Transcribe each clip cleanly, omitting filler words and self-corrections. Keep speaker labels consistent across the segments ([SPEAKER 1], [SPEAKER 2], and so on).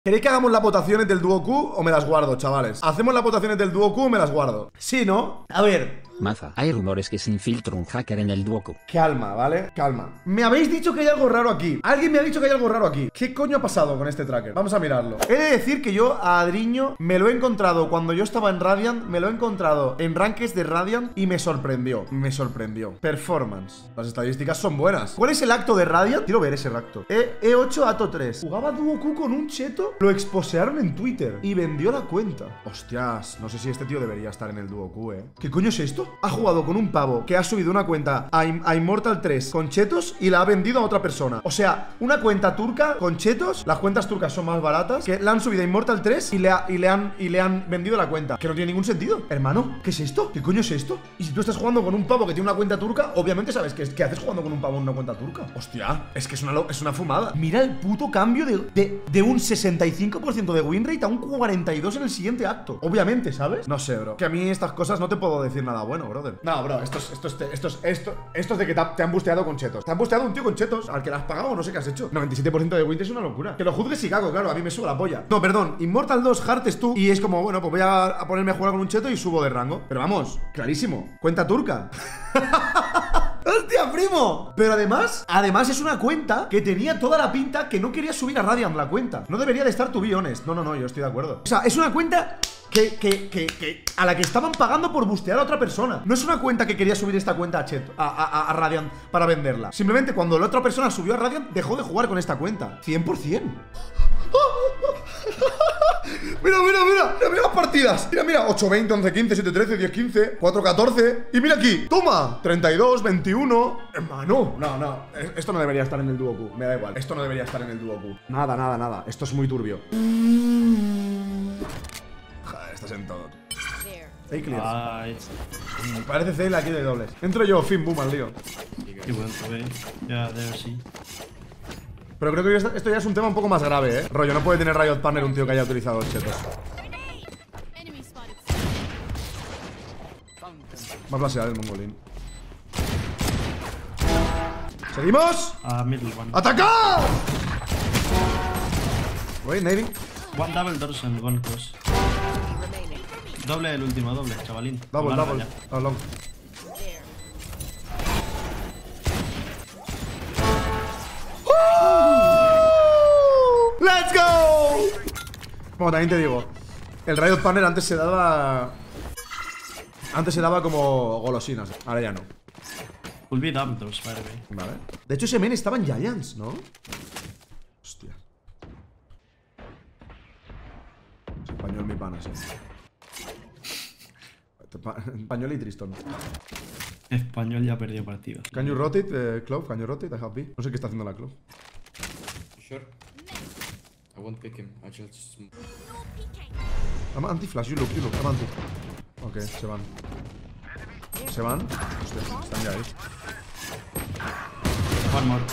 [SPEAKER 1] ¿Queréis que hagamos las votaciones del dúo Q o me las guardo, chavales? ¿Hacemos las votaciones del dúo Q o me las guardo? Sí, ¿no? A ver.
[SPEAKER 2] Maza, hay rumores que se infiltra un hacker en el Duoku.
[SPEAKER 1] Calma, ¿vale? Calma. Me habéis dicho que hay algo raro aquí. Alguien me ha dicho que hay algo raro aquí. ¿Qué coño ha pasado con este tracker? Vamos a mirarlo. He de decir que yo a Adriño me lo he encontrado cuando yo estaba en Radiant. Me lo he encontrado en rankings de Radiant y me sorprendió. Me sorprendió. Performance. Las estadísticas son buenas. ¿Cuál es el acto de Radiant? Quiero ver ese acto. E8 Ato 3. Jugaba Duo Q con un cheto. Lo exposearon en Twitter y vendió la cuenta. Hostias, no sé si este tío debería estar en el Duo Q, ¿Qué coño es esto? Ha jugado con un pavo que ha subido una cuenta a Immortal 3 con chetos y la ha vendido a otra persona. O sea, una cuenta turca con chetos. Las cuentas turcas son más baratas. Que la han subido a Immortal 3 y le han vendido la cuenta. Que no tiene ningún sentido. Hermano, ¿qué es esto? ¿Qué coño es esto? Y si tú estás jugando con un pavo que tiene una cuenta turca, obviamente sabes qué haces jugando con un pavo en una cuenta turca. Hostia, es que es una fumada. Mira el puto cambio de un 65% de win rate a un 42% en el siguiente acto. Obviamente, ¿sabes? No sé, bro. Que a mí estas cosas no te puedo decir nada bueno, brother. No, bro, esto es de que te han busteado con chetos. Te han busteado un tío con chetos al que le has pagado, no sé qué has hecho. 97% de win es una locura. Que lo juzgues Chicago, claro, a mí me suba la polla. No, perdón, Immortal 2 Heartes tú. Y es como, bueno, pues voy a ponerme a jugar con un cheto y subo de rango. Pero vamos, clarísimo. Cuenta turca. ¡Hostia, primo! Pero además es una cuenta que tenía toda la pinta que no quería subir a Radiant la cuenta. No debería de estar, to be honest. No, yo estoy de acuerdo. O sea, es una cuenta a la que estaban pagando por bustear a otra persona. No es una cuenta que quería subir esta cuenta a Radiant para venderla. Simplemente cuando la otra persona subió a Radiant, dejó de jugar con esta cuenta. 100%. Mira las partidas. Mira, 8-20, 11-15, 7-13, 10-15, 4-14. Y mira aquí, toma, 32, 21. Hermano, no, esto no debería estar en el Duo Q. Me da igual, esto no debería estar en el Duo Q. Nada, esto es muy turbio. Joder, estás en todo. Hey, clear. Parece Zale aquí de dobles. Entro yo, fin, boom, al lío.
[SPEAKER 3] Qué bueno, ya, debe sí.
[SPEAKER 1] Pero creo que esto ya es un tema un poco más grave, Rollo, no puede tener Riot Partner un tío que haya utilizado chetos. Más flashear el mongolín. ¿Seguimos?
[SPEAKER 3] Middle one.
[SPEAKER 1] ¡Atacar! Wait, Navy.
[SPEAKER 3] One double doors and one cross. Doble el último, doble, chavalín.
[SPEAKER 1] Double. Long. ¡Let's go! Bueno, también te digo, el Riot Partner antes se daba como golosinas. Ahora ya no.
[SPEAKER 3] Will be double doors, by the way.
[SPEAKER 1] Vale. De hecho, ese men estaba en Giants, ¿no? Hostia. Es español mi pana, sí. Español y Triston.
[SPEAKER 3] Español ya perdió partidos.
[SPEAKER 1] Can you rotate, Clove? Can you rotate? I have B. No sé qué está haciendo la Clove.
[SPEAKER 4] Sure. I won't pick him. I just...
[SPEAKER 1] I'm anti-flash, you look, I'm anti. Ok, se van. Hostia, están ya ahí.
[SPEAKER 3] One more.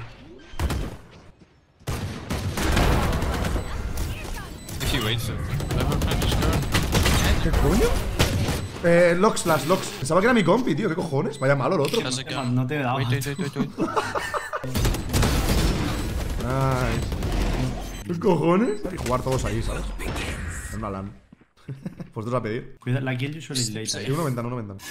[SPEAKER 5] If you wait, just go.
[SPEAKER 1] ¿Qué coño? Locks. Pensaba que era mi compi, tío. ¿Qué cojones? Vaya malo el otro.
[SPEAKER 3] No te daba.
[SPEAKER 5] Wait.
[SPEAKER 1] Nice. ¿Qué cojones? Y jugar todos ahí, ¿sabes? En una LAN. Pues dos a pedir.
[SPEAKER 3] Cuidado, la kill usually is late ahí.
[SPEAKER 1] Una ventana.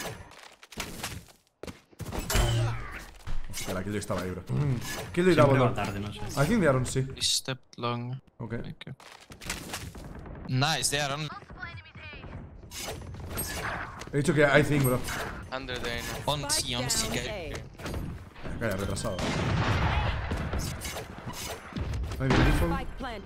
[SPEAKER 1] Hostia, la kill estaba ahí, bro. Kill y
[SPEAKER 3] Siempre
[SPEAKER 1] double
[SPEAKER 3] va
[SPEAKER 1] door.
[SPEAKER 3] tarde, no sé.
[SPEAKER 1] I think they are on C.
[SPEAKER 5] He stepped long.
[SPEAKER 1] Okay.
[SPEAKER 5] Okay. Nice, they are on.
[SPEAKER 1] He dicho que I think, bro.
[SPEAKER 5] Under there. On C, guy.
[SPEAKER 1] Calla, retrasado. Maybe default.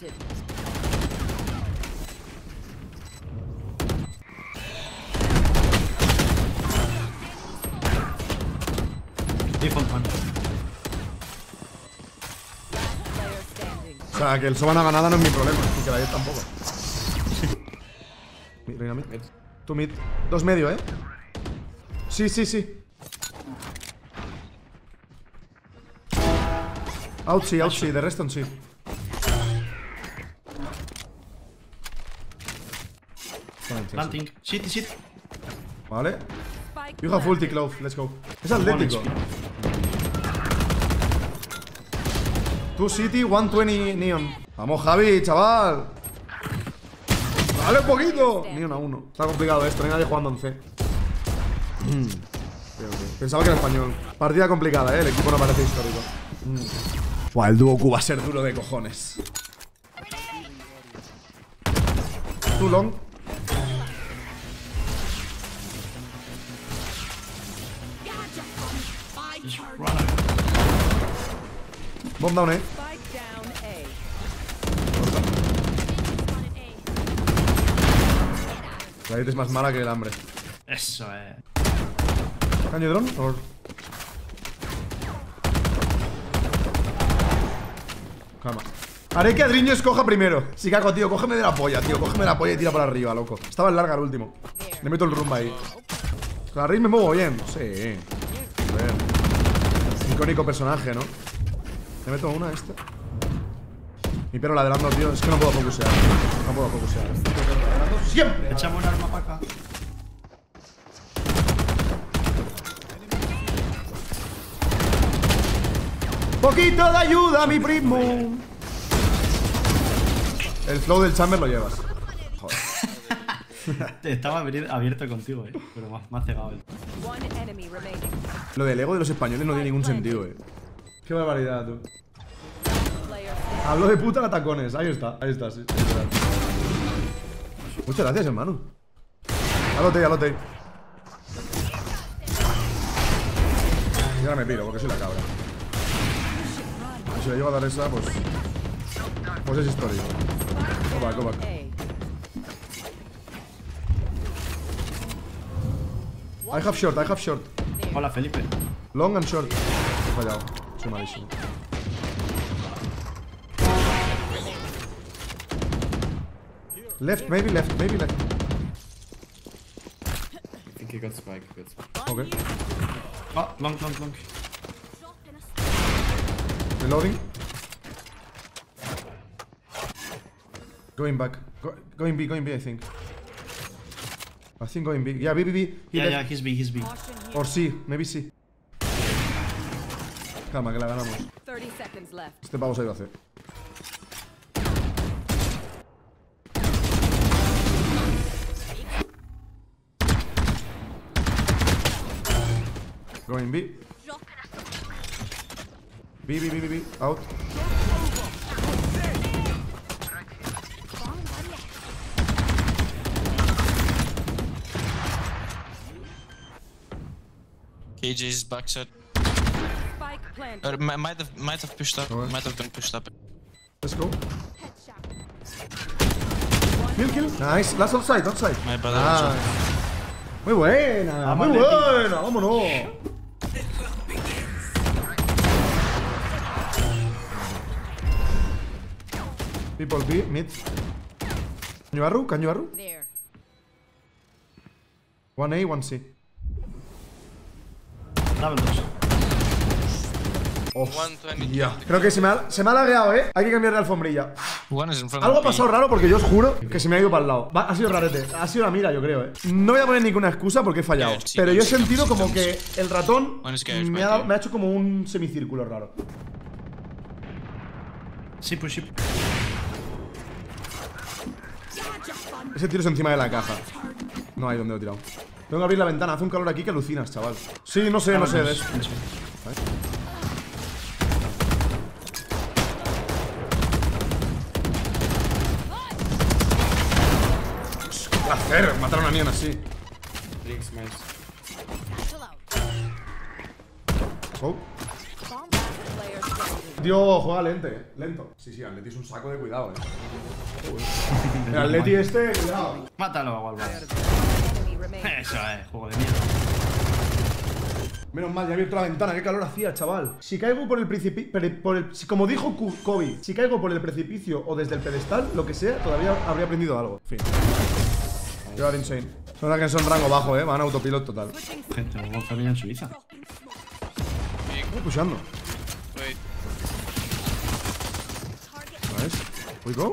[SPEAKER 3] Default one.
[SPEAKER 1] O sea, que el Sobana ganada no es mi problema. Y que la Jet tampoco. Reina mid. Tú mid. Dos medio, Sí. Out sí, de resto en sí.
[SPEAKER 3] Planting. Shit.
[SPEAKER 1] Vale. You have ulti, Clove, let's go. Es atlético. 2 City, 120 Neon. Vamos, Javi, chaval. Dale un poquito. Ni una 1. Está complicado esto, no hay nadie jugando en C. Pensaba que era español. Partida complicada, el equipo no parece histórico. Buah, el dúo Q va a ser duro de cojones. Too long. Bomb down, La IT es más mala que el hambre.
[SPEAKER 3] Eso,
[SPEAKER 1] Can you drone? Or... Calma. Haré que Adriño escoja primero. Sí, cago, tío, cógeme de la polla, tío. Cógeme la polla y tira por arriba, loco. Estaba en larga el último. Le meto el rumba ahí. Con la Riz me muevo bien. Sí. A ver. Icónico personaje, ¿no? Le meto una a este. Mi perro ladrando, tío. Es que no puedo focusear. No puedo focusear. Siempre.
[SPEAKER 3] Echamos un arma para acá.
[SPEAKER 1] Poquito de ayuda, mi primo. El flow del chamber lo llevas. Joder.
[SPEAKER 3] Estaba abierto contigo, pero me ha cegado él.
[SPEAKER 1] Lo del ego de los españoles no tiene ningún sentido, Qué barbaridad, tú. Hablo de puta a tacones. Ahí está, sí. Muchas gracias, hermano. Alote. Y ahora me piro porque soy la cabra. Si le llego a dar esa, pues es histórico. Go back. I have short.
[SPEAKER 3] Hola, Felipe.
[SPEAKER 1] Long and short. He fallado. Soy malísimo. Left, maybe left.
[SPEAKER 4] I think he got spike.
[SPEAKER 1] Okay.
[SPEAKER 3] Oh, long.
[SPEAKER 1] Reloading. Going back. Going B, I think. I think going B. Yeah, B.
[SPEAKER 3] Yeah, he's B.
[SPEAKER 1] Or C, maybe C. Calma, que la ganamos. Este pavo se iba a hacer. Going B. B. Out.
[SPEAKER 5] KJ's backside. Or might have pushed up.
[SPEAKER 1] Okay.
[SPEAKER 5] Might have been pushed up.
[SPEAKER 1] Let's go. Kill. Nice. Last outside.
[SPEAKER 5] My brother.
[SPEAKER 1] Ah. Muy buena. Vámonos. People B, mid. Can you arrow? 1A, 1C.
[SPEAKER 3] Double 2.
[SPEAKER 1] Hostia. Creo que se me ha lagueado, Hay que cambiar de alfombrilla.
[SPEAKER 5] One is in front
[SPEAKER 1] Algo ha
[SPEAKER 5] of me.
[SPEAKER 1] pasado raro porque yo os juro que se me ha ido para el lado. Ha sido rarete. Ha sido la mira, yo creo, No voy a poner ninguna excusa porque he fallado. Pero yo he sentido como que el ratón me ha hecho como un semicírculo raro.
[SPEAKER 3] Sí, push.
[SPEAKER 1] Ese tiro es encima de la caja. No hay donde lo he tirado. Tengo que abrir la ventana. Hace un calor aquí que alucinas, chaval. Sí, no sé de eso. ¡Qué placer! Matar a una mierda así.
[SPEAKER 4] Links, miles.
[SPEAKER 1] Oh. Dios, juega lento. Sí, Atleti es un saco de cuidado, El Atleti este, cuidado.
[SPEAKER 3] Mátalo a Walvar. Eso juego de mierda.
[SPEAKER 1] Menos mal, ya he abierto la ventana, qué calor hacía, chaval. Si caigo por el precipicio, como dijo Kobe, si caigo por el precipicio o desde el pedestal, lo que sea, todavía habría aprendido algo. Fin. You are insane. Son las que son rango bajo, van a autopilot total.
[SPEAKER 3] Gente, vamos a en Suiza.
[SPEAKER 1] Estoy pushando. Nice. We go.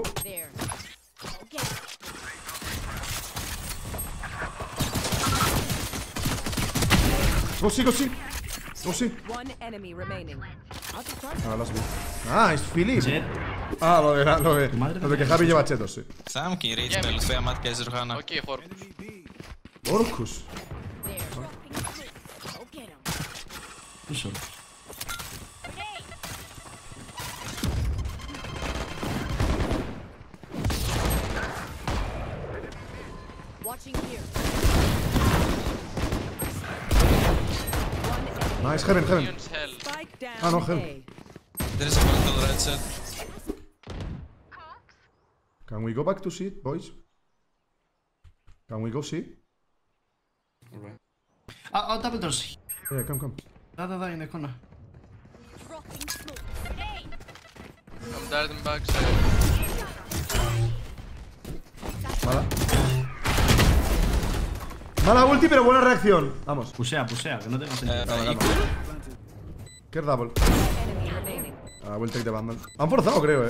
[SPEAKER 1] Go see.
[SPEAKER 6] One enemy remaining.
[SPEAKER 1] Nice, Philip.
[SPEAKER 3] Jet.
[SPEAKER 1] Ah, lo
[SPEAKER 3] madre
[SPEAKER 1] de que Javi lleva chetos, sí.
[SPEAKER 5] Saamkin riitspel, twee matkees er gaan.
[SPEAKER 6] Okei, voor.
[SPEAKER 1] Orcus.
[SPEAKER 3] Un solo.
[SPEAKER 7] Watching here.
[SPEAKER 1] Nice, Heaven.
[SPEAKER 6] Minions hell.
[SPEAKER 7] Spike down.
[SPEAKER 1] Ah, no,
[SPEAKER 7] A.
[SPEAKER 1] hell.
[SPEAKER 5] Er is een bal eruit zet.
[SPEAKER 1] Can we go back to seat, boys? Can we go see?
[SPEAKER 4] Alright.
[SPEAKER 3] Oh, double doors.
[SPEAKER 1] Yeah, come.
[SPEAKER 3] Da, in the corner.
[SPEAKER 7] Dropping smoke.
[SPEAKER 6] I'm dead in backside.
[SPEAKER 1] Mala ulti, pero buena reacción. Vamos.
[SPEAKER 3] Pusea, que no tenga sentido.
[SPEAKER 1] ¿Qué es double?
[SPEAKER 7] Enemy remaining.
[SPEAKER 1] Ah, will take the bundle. Han forzado, creo,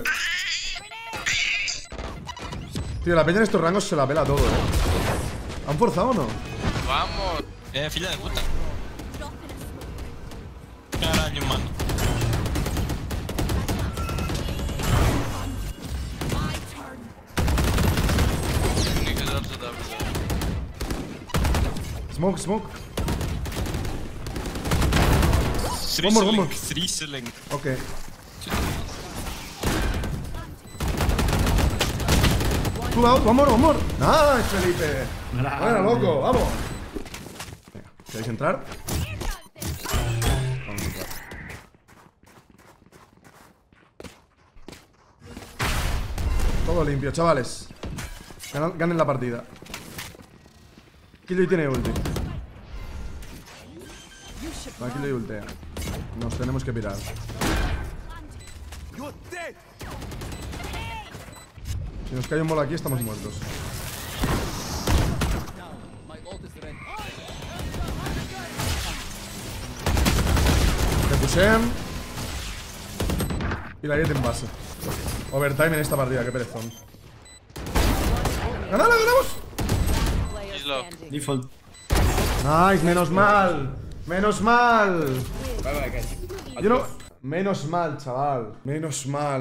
[SPEAKER 1] Tío, la peña en estos rangos se la pela todo, ¿Han forzado o no?
[SPEAKER 6] Vamos.
[SPEAKER 5] Filha de puta. Caralho, mano.
[SPEAKER 6] Niggas also double.
[SPEAKER 1] Smoke. One more.
[SPEAKER 5] Strieseling.
[SPEAKER 1] Ok. Two out, one more. Nice, Felipe. Bueno, loco, vamos. Venga, ¿queréis entrar? Vamos a entrar. Todo limpio, chavales. Ganen la partida. Killjoy tiene ulti. Va, Killjoy ultea. Nos tenemos que pirar. Si nos cae un bolo aquí, estamos muertos. Me pushean. Y la Jet en base. Overtime en esta partida, qué perezón. ¡Ganala, ganamos!
[SPEAKER 7] Player
[SPEAKER 6] He's low.
[SPEAKER 7] standing.
[SPEAKER 3] Default.
[SPEAKER 1] Nice, menos mal.
[SPEAKER 4] Bye bye, guys.
[SPEAKER 1] Yo no... Menos mal, chaval. Menos mal.